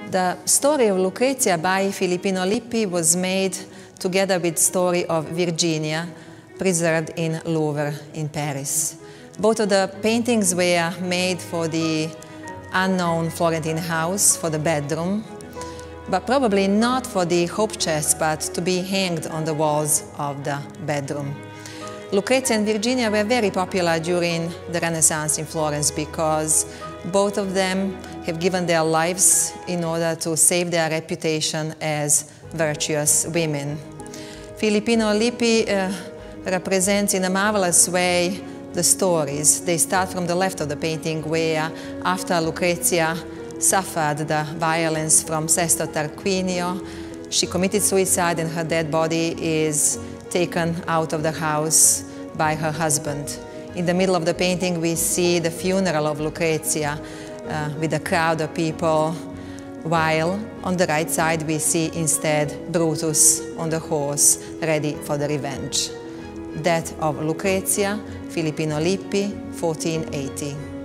The Story of Lucrezia by Filippino Lippi was made together with Story of Virginia, preserved in Louvre in Paris. Both of the paintings were made for the unknown Florentine house, for the bedroom, but probably not for the hope chest, but to be hanged on the walls of the bedroom. Lucrezia and Virginia were very popular during the Renaissance in Florence because both of them have given their lives in order to save their reputation as virtuous women. Filippino Lippi represents in a marvelous way the stories. They start from the left of the painting where, after Lucrezia suffered the violence from Sesto Tarquinio, she committed suicide and her dead body is taken out of the house by her husband. In the middle of the painting we see the funeral of Lucrezia with a crowd of people, while on the right side we see instead Brutus on the horse ready for the revenge. Death of Lucrezia, Filippino Lippi, 1480.